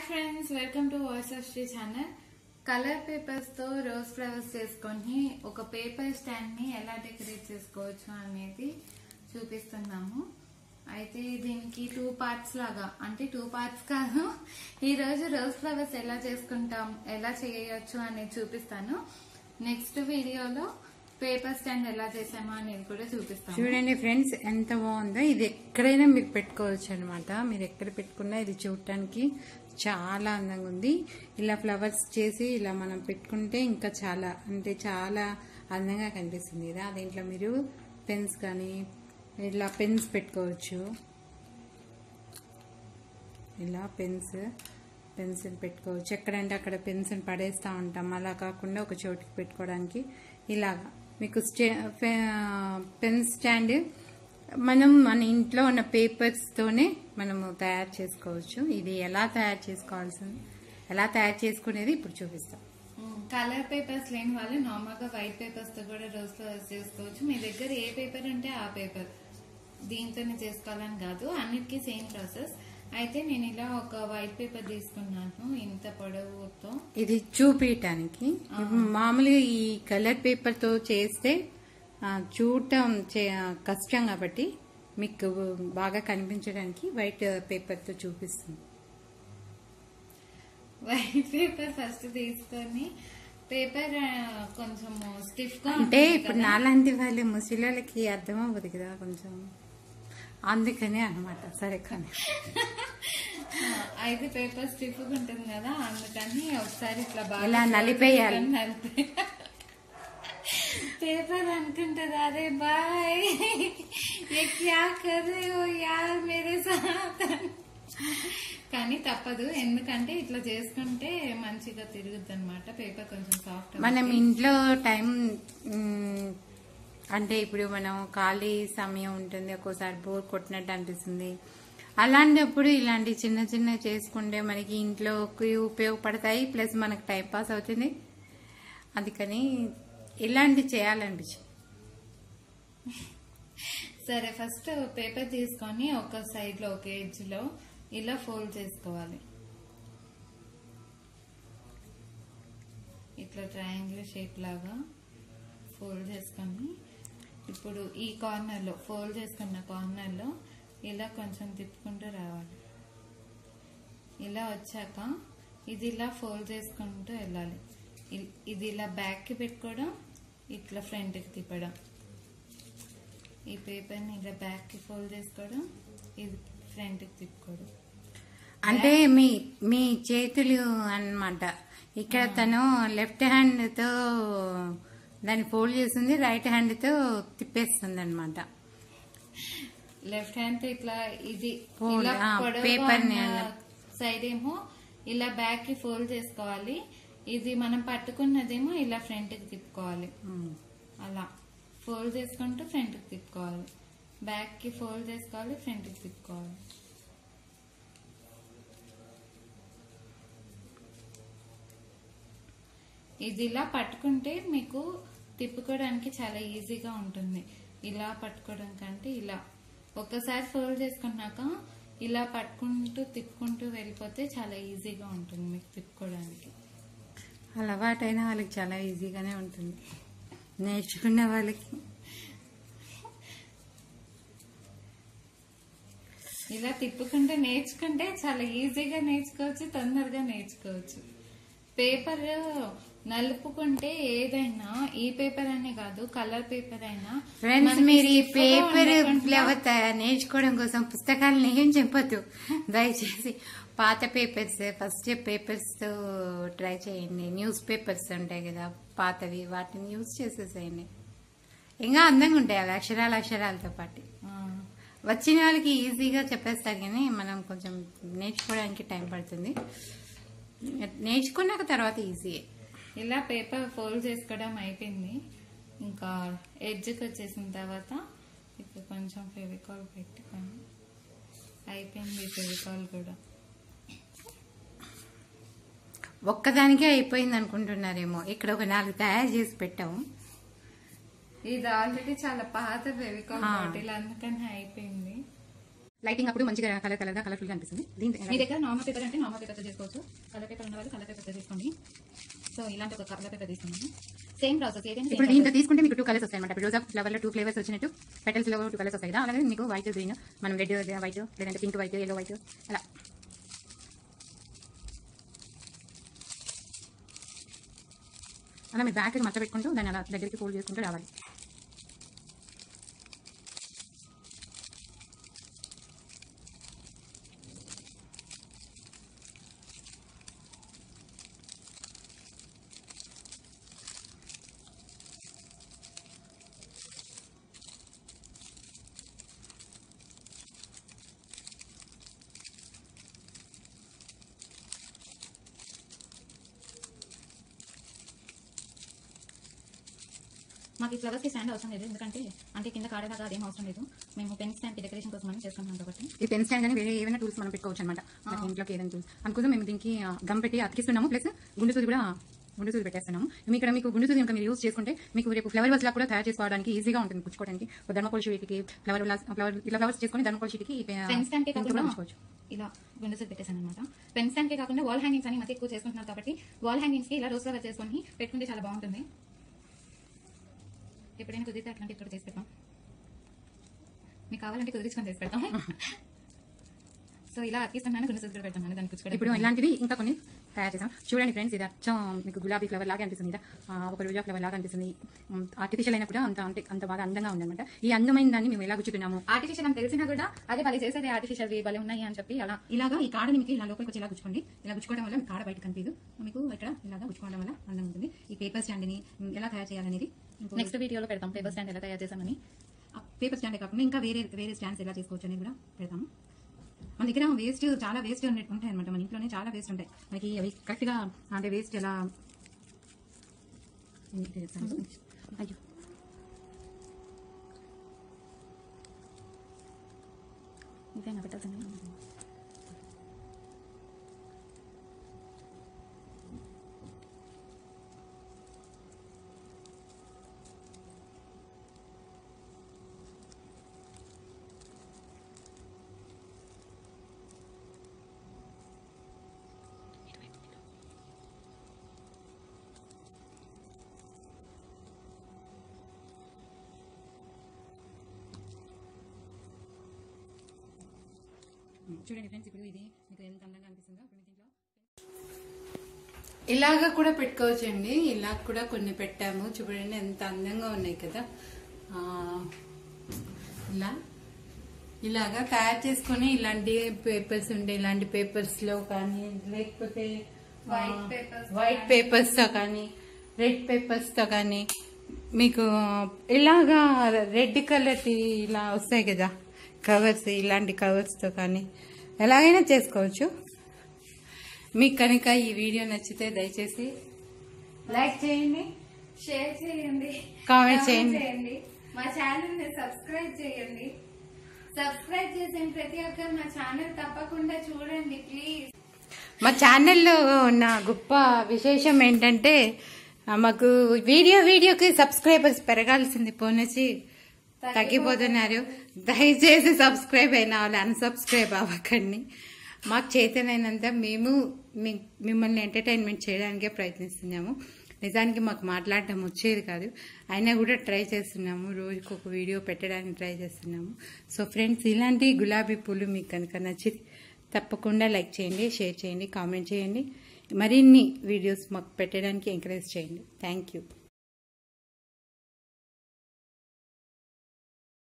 Friends, welcome to voice of Shri channel. Colour papers తో rose flowers చేసుకొని ఒక paper stand ని ఎలా డెకరేట్ చేసుకోవచ్చు అనేది చూపిస్తున్నాము. అయితే దీనికి 2 పార్ట్స్ లాగా, అంటే 2 పార్ట్స్ కాదు, ఈ రోజు రోజ్ ఫ్లవర్స్ ఎలా చేసుకుంటాం, ఎలా చేయొచ్చు అనేది చూపిస్తాను. నెక్స్ట్ వీడియోలో పేపర్ స్టాండ్ ఎలా చేసామో అనేది కూడా చూపిస్తాను. చూడండి ఫ్రెండ్స్, ఎంత బాగుందో. ఇది ఎక్కడైనా మీరు పెట్టుకోవచ్చు అనమాట. మీరు ఎక్కడ పెట్టుకున్నా ఇది చూడటానికి చాలా అందంగా ఉంది. ఇలా ఫ్లవర్స్ చేసి ఇలా మనం పెట్టుకుంటే ఇంకా చాలా అంటే చాలా అందంగా కనిపిస్తుంది కదా. దీంట్లో మీరు పెన్స్ కానీ ఇలా పెన్స్ పెట్టుకోవచ్చు. ఇలా పెన్సిల్ పెట్టుకోవచ్చు. ఎక్కడంటే అక్కడ పెన్సిల్ పడేస్తూ ఉంటాం. అలా కాకుండా ఒక చోటుకి పెట్టుకోవడానికి ఇలాగా మీకు పెన్ స్టాండ్ మనం మన ఇంట్లో ఉన్న పేపర్స్ తోనే మనము తయారు చేసుకోవచ్చు. ఇది ఎలా తయారు చేసుకునేది ఇప్పుడు చూపిస్తాం. కలర్ పేపర్స్ లేని వాళ్ళు నార్మల్ గా వైట్ పేపర్స్ తో కూడా రోజ్ ఫ్లవర్స్ చేసుకోవచ్చు. మీ దగ్గర ఏ పేపర్ ఉంటే ఆ పేపర్ దీంతోనే చేసుకోవాలని కాదు, అన్నిటికీ సేమ్ ప్రాసెస్. అయితే నేను ఇలా ఒక వైట్ పేపర్ తీసుకున్నాను, ఇంత పొడవుతో. ఇది చూపించటానికి. మామూలుగా ఈ కలర్ పేపర్ తో చేస్తే చూడటం కష్టం కాబట్టి మీకు బాగా కనిపించడానికి వైట్ పేపర్ తో చూపిస్తుంది. వైట్ పేపర్ ఫస్ట్ తీసుకొని పేపర్ కొంచెం స్టిఫ్ గా, అంటే ఇప్పుడు నాలాంటి వాళ్ళు ముసలికి అర్థం అవ్వదు కదా కొంచెం, అందుకనే అనమాట. సరే కానీ అయితే పేపర్ స్టిఫ్ గా ఉంటుంది కదా, అందుకని ఒకసారి ఇట్లా బాగా ఇలా నలిపేయాలి. पेपर అనుకుంటారు, అరే బాయ్ ये क्या कर रहे हो यार मेरे साथ. కానీ తప్పదు, ఎందుకంటే ఇట్లా చేసుకుంటే మంచిగా తిరుగుద్ది అనమాట. పేపర్ కొంచెం సాఫ్ట్. మనం ఇంట్లో టైం అంటే ఇప్పుడు మనం ఖాళీ సమయం ఉంటుంది, ఒక్కోసారి బోర్ కొట్టినట్టు అనిపిస్తుంది. అలాంటప్పుడు ఇలాంటి చిన్న చిన్న చేసుకుంటే మనకి ఇంట్లోకి ఉపయోగపడతాయి, ప్లస్ మనకు టైం పాస్ అవుతుంది. అందుకని ఇలాంటి చేయాలనిపించింది. సరే, ఫస్ట్ పేపర్ తీసుకొని ఒక సైడ్ లో ఒక ఎడ్జ్ లో ఇలా ఫోల్డ్ చేసుకోవాలి. ఇట్లా ట్రయాంగిల్ షేప్ లాగా ఫోల్డ్ చేసుకొని ఇప్పుడు ఈ కార్నర్ లో ఫోల్డ్ చేసుకున్న కార్నర్ లో ఇలా కొంచెం తిప్పుకుంటూ రావాలి. ఇలా వచ్చాక ఇది ఇలా ఫోల్డ్ చేసుకుంటూ వెళ్ళాలి. ఇది ఇలా బ్యాక్ కి పెట్టుకోవడం, ఇట్లా ఫ్రంట్ కి తిప్పడం. ఈ పేపర్ ని ఇలా బ్యాక్ కి ఫోల్డ్ చేసుకోవడం, ఇది ఫ్రంట్ కి తిప్పుకోవడం. అంటే మీ చేతులు అన్నమాట. ఇక్కడ తను లెఫ్ట్ హ్యాండ్ తో దాన్ని ఫోల్డ్ చేస్తుంది, రైట్ హ్యాండ్ తో తిప్పేస్తుంది అనమాట. లెఫ్ట్ హ్యాండ్ తో ఇట్లా ఇది పేపర్ సైడ్ ఏమో ఇలా బ్యాక్ కి ఫోల్డ్ చేసుకోవాలి. ఇది మనం పట్టుకున్నదేమో ఇలా ఫ్రంట్ కి తిప్పుకోవాలి. అలా ఫోల్డ్ చేసుకుంటూ ఫ్రంట్ కి తిప్పుకోవాలి. బ్యాక్ కి ఫోల్డ్ చేసుకోవాలి, ఫ్రంట్ కి తిప్పుకోవాలి. ఇది ఇలా పట్టుకుంటే మీకు తిప్పుకోవడానికి చాలా ఈజీగా ఉంటుంది. ఇలా పట్టుకోవడం కంటే ఇలా ఒక్కసారి ఫోల్డ్ చేసుకున్నాక ఇలా పట్టుకుంటూ తిప్పుకుంటూ వెళ్ళిపోతే చాలా ఈజీగా ఉంటుంది మీకు తిప్పుకోవడానికి. అలవాటైన వాళ్ళకి చాలా ఈజీగానే ఉంటుంది, నేర్చుకునే వాళ్ళకి. ఇలా తిప్పుకుంటే నేర్చుకుంటే చాలా ఈజీగా నేర్చుకోవచ్చు, తొందరగా నేర్చుకోవచ్చు. పేపర్ నలుపుకుంటే ఏదైనా, ఈ పేపర్ అనే కాదు కలర్ పేపర్ అయినా. ఫ్రెండ్స్, మీరు ఈ పేపర్ ఫ్లవర్ నేర్చుకోవడం కోసం పుస్తకాలను ఏం చెప్పొద్దు దయచేసి. పాత పేపర్స్, ఫస్ట్ పేపర్స్ తో ట్రై చేయండి. న్యూస్ పేపర్స్ ఉంటాయి కదా పాతవి, వాటిని యూజ్ చేసేసేయండి. ఇంకా అందంగా ఉంటాయి అవి అక్షరాలతో పాటు. వచ్చిన వాళ్ళకి ఈజీగా చెప్పేస్తారు, కానీ మనం కొంచెం నేర్చుకోవడానికి టైం పడుతుంది. నేర్చుకున్నాక తర్వాత ఈజీయే. ఇలా పేపర్ ఫోల్డ్ చేసుకోవడం అయిపోయింది. ఇంకా ఎడ్జ్కి వచ్చేసిన తర్వాత ఇప్పుడు కొంచెం ఫెవికాల్ పెట్టుకొని అయిపోయింది. ఫెవికాల్ కూడా ఒక్కదానికే అయిపోయింది అనుకుంటున్నారేమో. ఇక్కడ ఒక 4 తయారు చేసి పెట్టాము. ఇది ఆల్రెడీ చాలా పాత ఫెవికాల్ బాటిల్, అందుకని అయిపోయింది. లైటింగ్ అప్పుడు మంచిగా కలర్ఫుల్ గా అనిపిస్తుంది. మీ దగ్గర నార్మల్ పేపర్ అంటే నార్మల్ పేపర్ చేసుకోవచ్చు. కలర్ పేపర్ ఉన్న వాళ్ళు కలర్ పేపర్ తీసుకోండి. సో ఇలాంటి ఒక కలర్ పేపర్ తీసుకున్నాను. సేమ్ ప్రాసెస్ ఏదైనా. ఇప్పుడు దీంట్లో తీసుకుంటే మీకు 2 కలర్స్ వస్తాయి అనమాట. రోజా ఫ్లవర్ లో 2 ఫ్లేవర్స్ వచ్చినట్టు పెటల్స్ లో 2 కలర్స్ వస్తాయి కదా. అలాగే మీకు వైట్ గ్రీన్, మనం రెడ్ వైట్, లేదంటే పింక్ వైట్, ఎల్లో వైట్, అలా అలా మీరు బ్యాక్ మచ్చ పెట్టుకుంటూ దాన్ని అలా దగ్గరికి ఫోల్డ్ చేసుకుంటూ రావాలి. మాకు ఈ ఫ్లవర్స్ కి స్టాండ్ అవసరం లేదు, ఎందుకంటే అంటే కింద కాడేదాకా అదేం అవసరం లేదు. మేము పెన్ స్టాండ్ కి డెకరేషన్ కోసం అని చేసుకుంటాం కాబట్టి. ఈ పెన్ స్టాండ్ కానీ వేరే ఏమైనా టూల్స్ మనం పెట్టుకోవచ్చు అనమాట. మనకి ఇంట్లోకి ఏదైనా టూల్స్ అందుకోసం మేము దీనికి గమ్ పెట్టి అతికిస్తున్నాము. ప్లస్ గుండు సూది పెట్టేస్తున్నాము. ఇక్కడ మీకు గుండు సూది ఇంకా మీరు యూజ్ చేసుకుంటే మీకు రేపు ఫ్లవర్ వాజ్ లా కూడా తయారు చేసుకోవడానికి ఈజీగా ఉంటుంది. పుచ్చుకోవడానికి ధర్మకోల్ షీట్కి ఫ్లవర్స్ చేసుకుని ధర్మకోల్ షీట్కి పెన్ స్టాండ్ కి కాకుండా ఇలా గుండు సూది పెట్టేసాను అనమాట. పెన్ స్టాండ్ కి కాకుండా వాల్ హ్యాంగింగ్స్ అని మధ్య ఎక్కువ చేసుకుంటున్నారు కాబట్టి వాల్ హ్యాంగింగ్స్ కి ఇలా రోజ్ ఫ్లవర్ చేసుకొని పెట్టుకుంటే చాలా బాగుంటుంది. ఎప్పుడైనా కుదిరితే అట్లాంటి ఇక్కడ చేసి పెడతాం. మీకు కావాలంటే కుదిరించుకొని చేసి పెడతాం. సో ఇలా అతికిస్తున్నాను, గుండు సూది పెడతాను దానికి పుచ్చుకోవడం. ఇప్పుడు ఇలాంటివి ఇంకా కొన్ని తయారు చేసాం. చూడండి ఫ్రెండ్స్, ఇది అచ్చం మీకు గులాబీ ఫ్లవర్ లాగా అనిపిస్తుంది. ఒక రోజా ఫ్లవర్ లాగా అనిపిస్తుంది. ఆర్టిఫిషియల్ అయినా కూడా అంత బాగా అందంగా ఉందన్నమాట. ఈ అందమైన దాన్ని మేము ఎలా గుచ్చుతున్నాము. ఆర్టిఫిషియల్ అని తెలిసినా కూడా అదే వాళ్ళు చేసేది ఆర్టిఫిషియల్ భలే ఉన్నాయి అని చెప్పి అలా ఇలాగా ఈ కాడని మీకు ఇలా లోపలికి వచ్చి ఇలా గుచ్చుకోండి. ఇలా గుచ్చుకోవడం వల్ల కాడ బయట కనిపించదు. మీకు ఇక్కడ ఇలాగా గుచ్చుకోవడం వల్ల అందం ఉంటుంది. ఈ పేపర్ స్టాండ్ ని ఎలా తయారు చేయాలనేది నెక్స్ట్ వీడియోలో పెడతాం. పేపర్ స్టాండ్ ఎలా తయారు చేసామని. పేపర్ స్టాండ్ కాకుండా ఇంకా వేరే స్టాండ్స్ ఎలా చేసుకోవచ్చు అనేది కూడా పెడతాము. మన దగ్గర చాలా వేస్ట్ ఉంటాయి అనమాట. మన ఇంట్లోనే చాలా వేస్ట్ ఉంటాయి. మనకి అవి కరెక్ట్ గా అంటే వేస్ట్ ఎలా అయ్యో ఇంకేనా పెట్టాల్సింది. చూడండి ఫ్రెండ్స్, ఇప్పుడు ఇది మీకు ఎంత అందంగా అనిపిస్తుందో. దీంట్లో ఇలాగా కూడా పెట్టుకోవచ్చండి. ఇలా కూడా కొన్ని పెట్టాము. చూడండి ఎంత అందంగా ఉన్నాయి కదా. ఇలాగా తయారు చేసుకుని ఇలాంటి పేపర్స్ ఉండే ఇలాంటి పేపర్స్ లో కానీ, లేకపోతే వైట్ పేపర్స్ తో కానీ, రెడ్ పేపర్స్ తో కానీ, మీకు ఇలాగా రెడ్ కలర్ ఇలా వస్తాయి కదా కవర్స్, ఇలాంటి కవర్స్ తో కానీ ఎలాగైనా చేసుకోవచ్చు. మీకు కనుక ఈ వీడియో నచ్చితే దయచేసి లైక్ చేయండి, షేర్ చేయండి, కామెంట్ చేయండి, మా ఛానల్ ని సబ్స్క్రైబ్ చేయండి. సబ్స్క్రైబ్ చేసిన ప్రతి ఒక్కరు మా ఛానల్ తప్పకుండా చూడండి ప్లీజ్. మా ఛానల్లో ఉన్న గొప్ప విశేషం ఏంటంటే మాకు వీడియోకి సబ్స్క్రైబర్స్ పెరగాల్సింది పోనేసి తగ్గిపోతున్నారు. దయచేసి సబ్స్క్రైబ్ అయిన వాళ్ళు అన్సబ్స్క్రైబ్ అవ్వకండి. మాకు చేతనైనంత మేము మిమ్మల్ని ఎంటర్టైన్మెంట్ చేయడానికే ప్రయత్నిస్తున్నాము. నిజానికి మాకు మాట్లాడటం వచ్చేది కాదు, అయినా కూడా ట్రై చేస్తున్నాము. రోజుకు ఒక వీడియో పెట్టడానికి ట్రై చేస్తున్నాము. సో ఫ్రెండ్స్, ఇలాంటి గులాబీ పూలు మీకు కనుక నచ్చి తప్పకుండా లైక్ చేయండి, షేర్ చేయండి, కామెంట్ చేయండి. మరిన్ని వీడియోస్ మాకు పెట్టడానికి ఎంకరేజ్ చేయండి. Thank you.